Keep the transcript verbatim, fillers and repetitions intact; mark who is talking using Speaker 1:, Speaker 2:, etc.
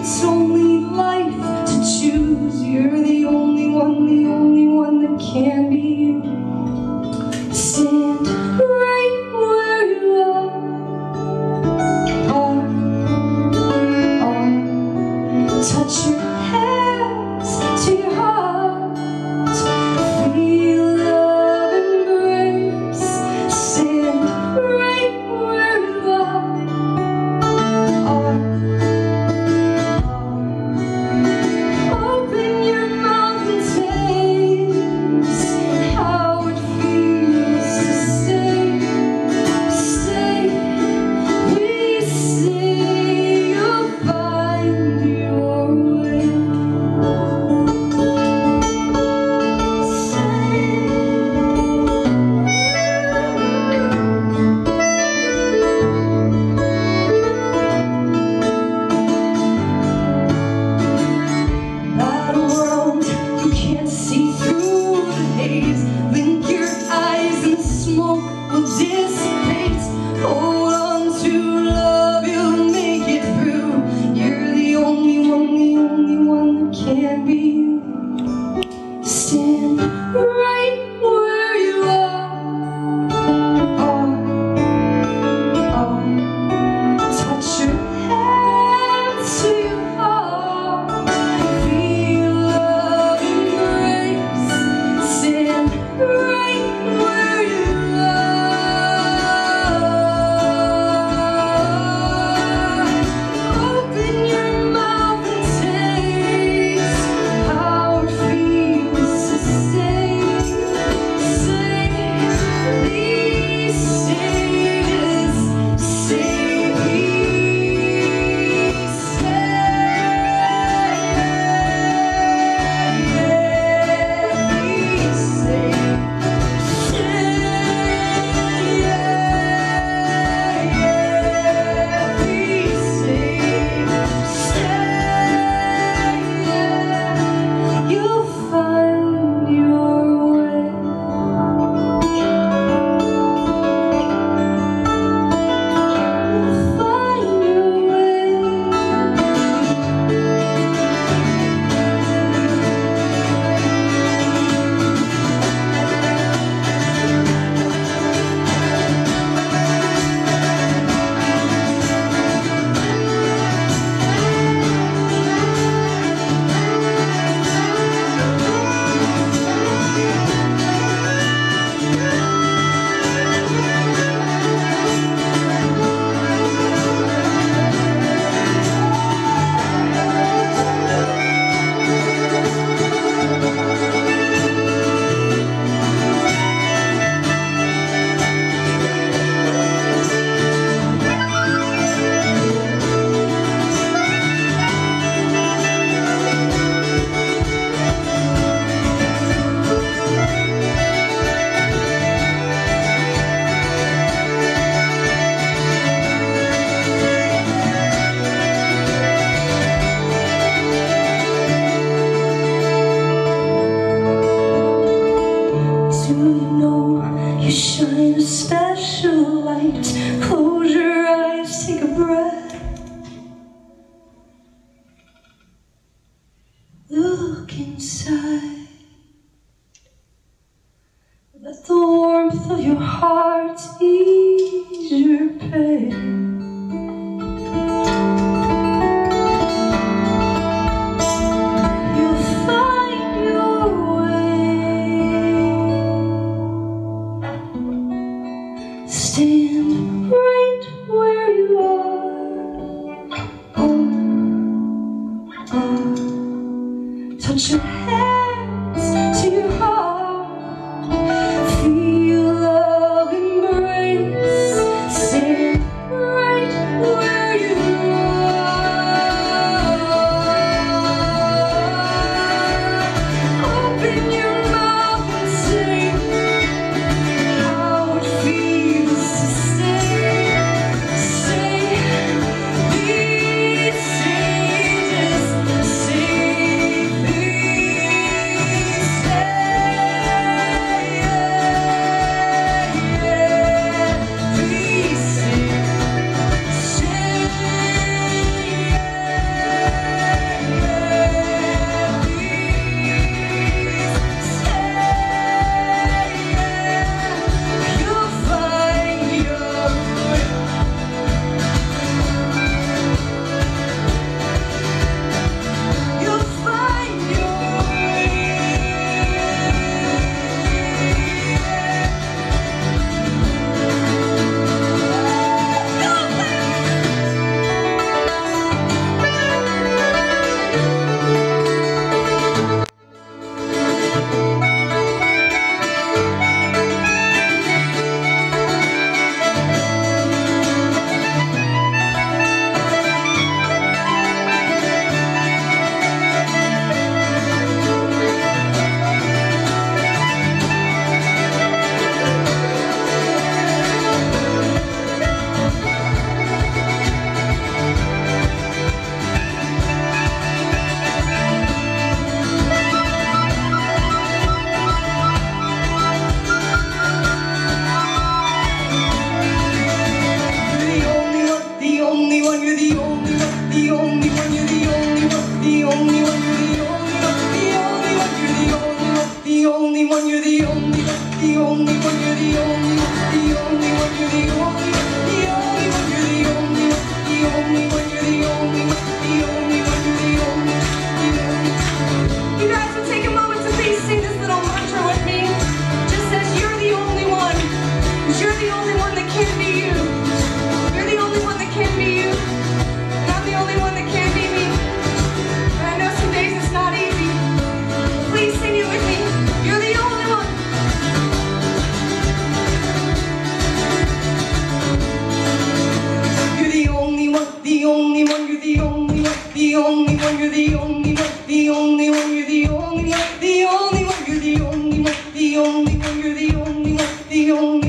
Speaker 1: It's only life to choose. You're the only one, the only one that can be you. Stand right where you are. Are, are. Touch your hands to your heart. Feel love embrace. Stand right where you are. Are, open your mouth and taste how it feels to stay, stay. We say you'll find your way. That world you can't see through the haze. Blink your eyes and the smoke will dissipate. Hold on to love, you'll make it through. You're the only one, the only one that can be you. Stand right where you are. Are, are. Touch your hands to your heart. Feel love embrace. Stand right where you are. Open your mouth and taste how it feels to stay, stay. These stages, stay, please you'll find your way. You'll find your way. Do you know you shine a special light? Close your eyes, take a breath. Look inside. Let the warmth of your heart ease your pain. You'll find your way. Stand right where you are. Oh, oh. Touch your hands to your heart. Feel love embrace. Stand right where you are. Open your mouth and sing how it feels to stay, stay. These stages, stay, please. the only one, the only one, you're the only one, the only one, you're the only one, the only one, you're the only one, the only one, you're the only one, the only one. You guys will take a moment to please sing this little mantra with me. It just says you're the only one, 'cause you're the only one that can be you. You're the only one that can be you, and I'm the only one that can be me. And I know some days it's not easy. Please sing it with me. You're the only one. You're the only one, the only one, you're the only one, the only one, you're the only one, the only one, you're the only one, the only one, you're the only one, the only one, you're the only one, the only